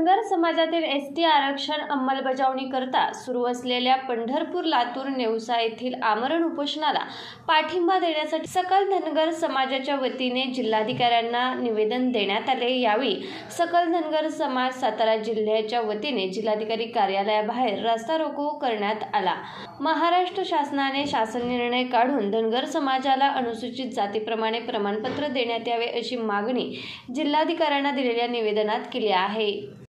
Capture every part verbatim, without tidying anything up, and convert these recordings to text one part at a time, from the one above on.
धनगर समाजातील S T आरक्षण अंमलबजावणी करता सुरू असलेल्या पंढरपूर, लातूर, नेवसा येथील आमरण उपोषणाला पाठिंबा देण्यासाठी सकल धनगर समाजाच्या वतीने जिल्हाधिकाऱ्यांना निवेदन देण्यात आले। यावेळी सकल धनगर समाज सातारा जिल्ह्याच्या वतीने जिल्हाधिकारी कार्यालयाबाहेर रस्ता रोको करण्यात आला। महाराष्ट्र शासनाने शासन निर्णय काढून धनगर समाजाला अनुसूचित जातीप्रमाणे प्रमाणपत्र देण्यात यावे अशी मागणी जिल्हाधिकाऱ्यांना दिलेल्या निवेदनात केली आहे।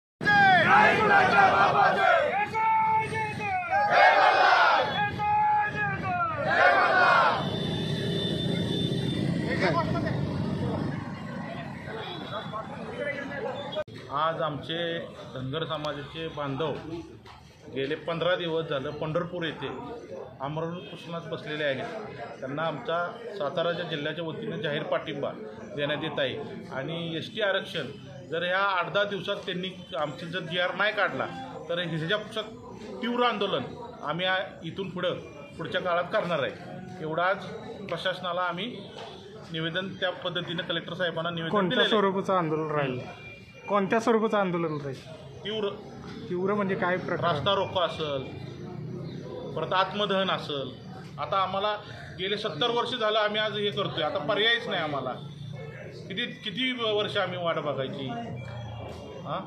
आज आमचे धनगर समाजाचे बांधव गेले पंधरा दिवस झालं पंढरपूर येथे आमरण उपोषणात बसलेले आहेत। त्यांना आमचा सातारा जिल्ह्याच्या वतीने जाहीर पाठिंबा देण्यात येत आहे आणि एस टी आरक्षण जर ह्या आठ दहा दिवसात त्यांनी आमचं जर जी आर नाही काढला तर ह्याच्या तीव्र आंदोलन आम्ही इथून पुढं पुढच्या काळात करणार आहे। एवढं आज प्रशासनाला आम्ही निवेदन त्या पद्धतीने कलेक्टर साहेबांना निवेदन दिले। कोणत्या स्वरूपाचं आंदोलन राहील? कोणत्या स्वरूपाचं आंदोलन राहील? तीव्र तीव्र म्हणजे काय प्रकार? रस्ता रोको असेल, परत आत्मदहन असेल। आता आम्हाला गेले सत्तर वर्ष झालं आम्ही आज हे करतोय, आता पर्यायच नाही आम्हाला। किती किती वर्ष आम्ही वाट बघायची? हां,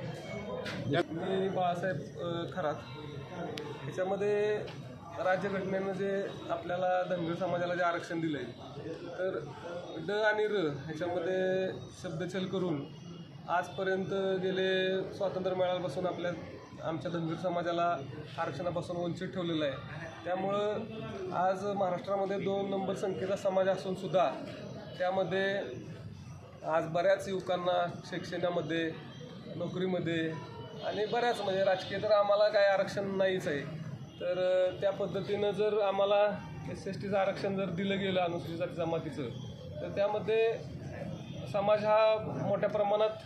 मी बाळासाहेब खरात ह्याच्यामध्ये राज्यघटनेनं जे आपल्याला धनगर समाजाला जे आरक्षण दिलं आहे तर ड आणि र ह्याच्यामध्ये शब्दछल करून आजपर्यंत गेले स्वातंत्र्य मिळाल्यापासून आपल्या आमच्या धनगर समाजाला आरक्षणापासून वंचित ठेवलेलं आहे। त्यामुळं आज महाराष्ट्रामध्ये दोन नंबर संख्येचा समाज असूनसुद्धा त्यामध्ये आज बऱ्याच युवकांना शिक्षणामध्ये, नोकरीमध्ये आणि बऱ्याच म्हणजे राजकीय तर आम्हाला काय आरक्षण नाहीच आहे। तर त्या पद्धतीनं जर आम्हाला एस एस टीचं आरक्षण जर दिलं गेलं अनुसूचित जाती जमातीचं तर त्यामध्ये समाज हा मोठ्या प्रमाणात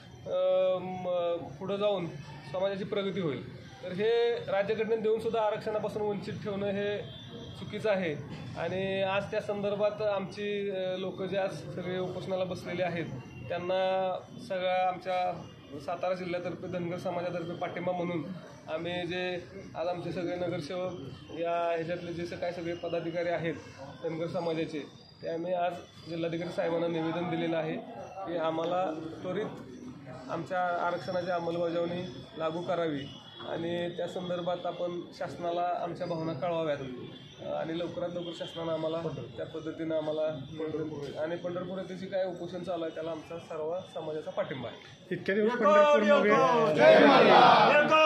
पुढं जाऊन समाजाची प्रगती होईल। तर हे राज्यघटनेने देऊनसुद्धा आरक्षणापासून वंचित ठेवणं हे चुकीचं आहे आणि आज त्या संदर्भात आमची लोक जे आज सगळे उपोषणाला बसलेले आहेत त्यांना सगळ्या आमच्या सातारा जिल्ह्यातर्फे धनगर समाजातर्फे पाठिंबा म्हणून आम्ही जे आज आमचे सगळे नगरसेवक या ह्याच्यातले जे काय सगळे पदाधिकारी आहेत धनगर समाजाचे ते आम्ही आज जिल्हाधिकारी साहेबांना निवेदन दिलेलं आहे की आम्हाला त्वरित आमच्या आरक्षणाची अंमलबजावणी लागू करावी आणि त्या संदर्भात आपण शासनाला आमच्या भावना कळवाव्यात आणि लवकरात लवकर शासनानं आम्हाला त्या पद्धतीनं आम्हाला पंढरपूर आणि पंढरपूर येथे जे काय उपोषण चालू आहे त्याला आमचा सर्व समाजाचा पाठिंबा आहे। इतक्या दिवस पंढरपूरमध्ये